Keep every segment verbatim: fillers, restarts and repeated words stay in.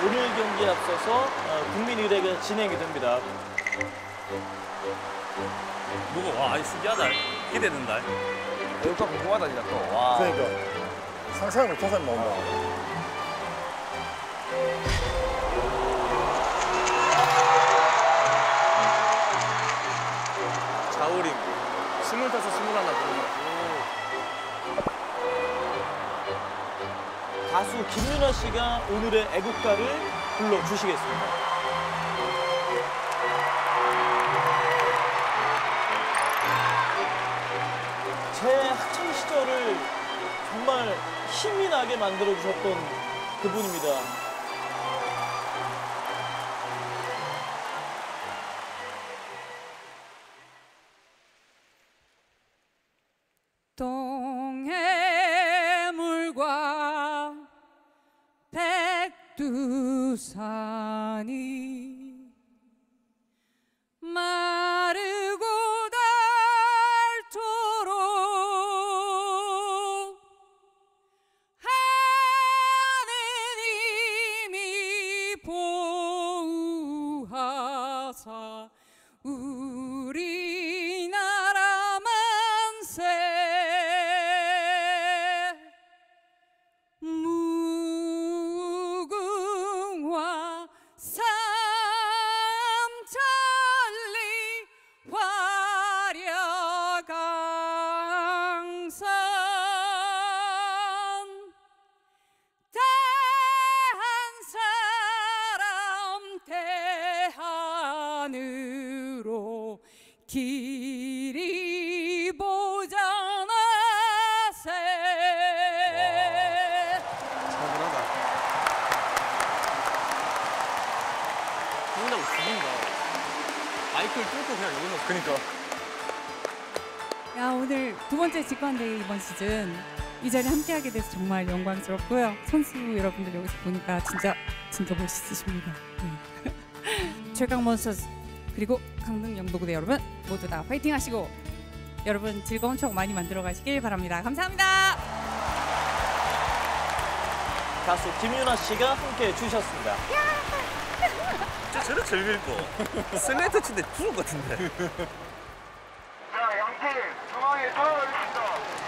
오늘 경기에 앞서서 국민의례가 진행이 됩니다. 무거워. 와, 신기하다. 기대된다. 여기가 궁금하다, 진짜 또. 와. 그러니까 상상을 못해서 나온다. 자우림. 스물다섯, 스물하나 부르고. 가수 김윤아 씨가 오늘의 애국가를 불러주시겠습니다. 제 학창 시절을 정말 힘이 나게 만들어주셨던 그분입니다. 동해물과 백두산이 마르고 닳도록 하느님이 보호하사 우리나라 만세 무궁화 삼천리 화려강산 대한 사람 대한으로 길이 보장하세. 차분하다. 죽는다고 죽인다. 마이크를 뚫고 그냥 이거는. 그니까. 야, 오늘 두 번째 직관대회 이번 시즌 이 자리에 함께하게 돼서 정말 영광스럽고요. 선수 여러분들 여기서 보니까 진짜 진짜 멋있으십니다. 네. 최강몬스터즈 그리고 강릉 영도구대 여러분 모두 다 화이팅 하시고 여러분 즐거운 추억 많이 만들어 가시길 바랍니다. 감사합니다. 가수 김윤아 씨가 함께해 주셨습니다. 저 저래 즐길 거. 슬레이트 친데 죽을 것 같은데. 자, 양팀 중앙에 서있습니다.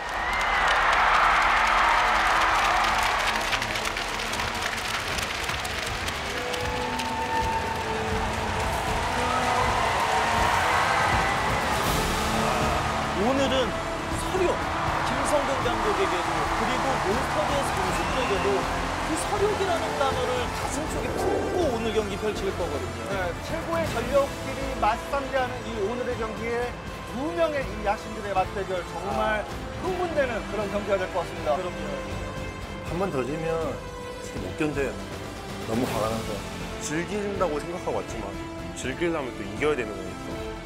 오늘은 서력, 김성근 감독에게도 그리고 몬스터즈의 선수들에게도 그 서력이라는 단어를 가슴속에 품고 오늘 경기 펼칠 거거든요. 네, 최고의 전력끼리 맞상대하는 이 오늘의 경기에 두 명의 이 야신들의 맞대결 정말 흥분되는 그런 경기가 될 것 같습니다. 그럼요. 한 번 더 지면 못 견뎌요. 너무 화가 나서. 즐긴다고 생각하고 왔지만 즐기려면 또 이겨야 되는 거니까.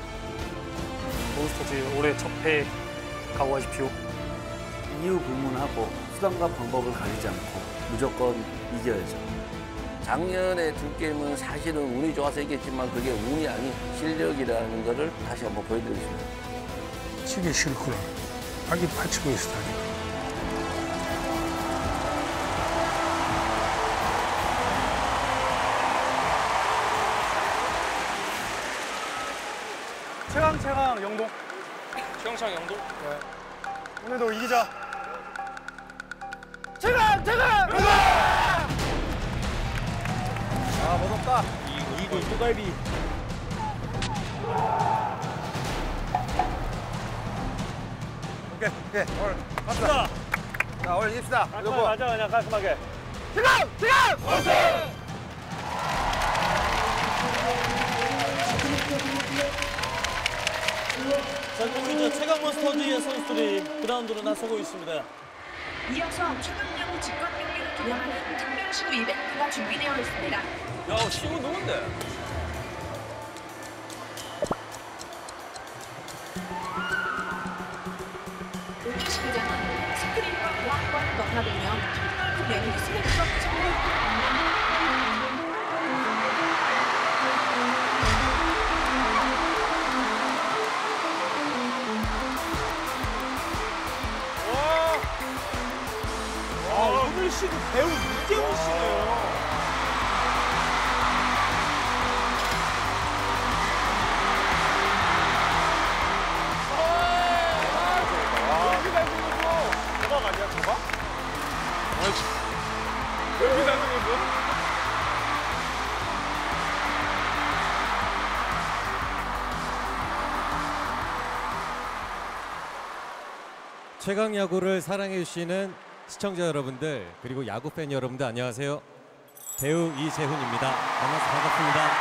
몬스터즈 올해 첫 패 각오하십시오. 이유 불문하고 수단과 방법을 가리지 않고 무조건 이겨야죠. 작년에 두 게임은 사실은 운이 좋아서 이겼지만 그게 운이 아닌 실력이라는 거를 다시 한번 보여드리겠습니다. 치기 싫구나. 하기 파치고 있으다니. 최강 최강 영동. 최영창 영도? 네. 오늘도 이기자. 최강 최강. 아, 멋없다. 이글, 이글, 또갈비. 오케이 오케이 오늘 갑시다. 자 오늘 이깁시다. 깔끔하게 맞아, 그냥 깔끔하게. 최강 최강. 원수. 자, 그럼 이제 최강몬스터즈의 선수들이 그라운드로 나서고 있습니다. 이어서 최강야구 직관 경기를 기념하는 특별시구 이벤트가 준비되어 있습니다. 야, 시구 누군데? 오늘 시구장은 스크린과 보안관을 넘나들며 폭넓은 내부 스냅과 정보 오늘 시구 배우 이재훈 씨네요. 최강 야구를 사랑해주시는 시청자 여러분들 그리고 야구 팬 여러분들 안녕하세요. 배우 이재훈입니다. 만나서 반갑습니다.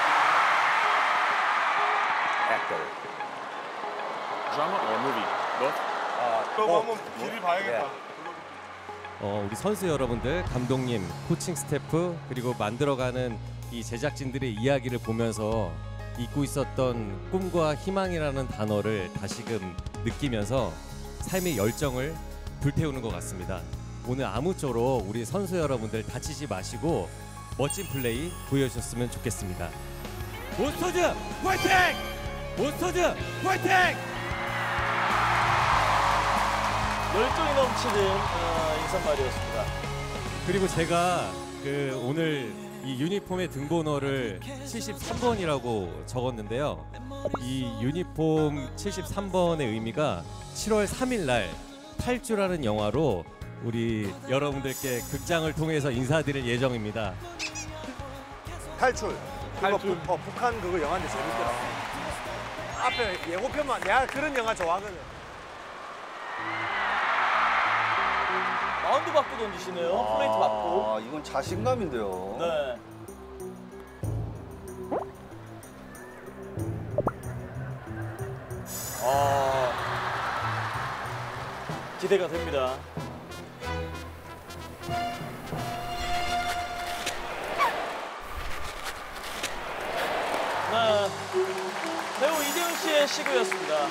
Actor. Drama or movie? Both? 아, 그럼 뭐, 한번 길을 봐야겠다. 어, 우리 선수 여러분들, 감독님, 코칭 스태프 그리고 만들어가는 이 제작진들의 이야기를 보면서 잊고 있었던 꿈과 희망이라는 단어를 다시금 느끼면서 삶의 열정을 불태우는 것 같습니다. 오늘 아무쪼록 우리 선수 여러분들 다치지 마시고 멋진 플레이 보여주셨으면 좋겠습니다. 몬스터즈 화이팅! 몬스터즈 화이팅! 열정이 넘치는 어, 인사말이었습니다. 그리고 제가 그 오늘 이 유니폼의 등번호를 칠십삼 번이라고 적었는데요. 이 유니폼 칠십삼 번의 의미가 칠월 삼일 날 탈주라는 영화로 우리 여러분들께 극장을 통해서 인사드릴 예정입니다. 탈출. 탈출. 부, 어, 북한 그거 영화인데 재밌더라. 앞에 예고편만 내가 그런 영화 좋아하거든. 마운드 받고 던지시네요. 플레이트 받고. 아, 이건 자신감인데요. 네. 아, 기대가 됩니다. 네, 배우 이재훈 씨의 시구였습니다.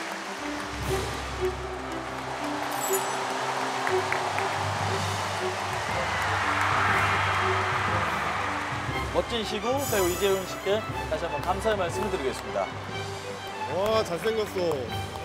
멋진 시구 배우 이재훈 씨께 다시 한번 감사의 말씀을 드리겠습니다. 와, 잘생겼어.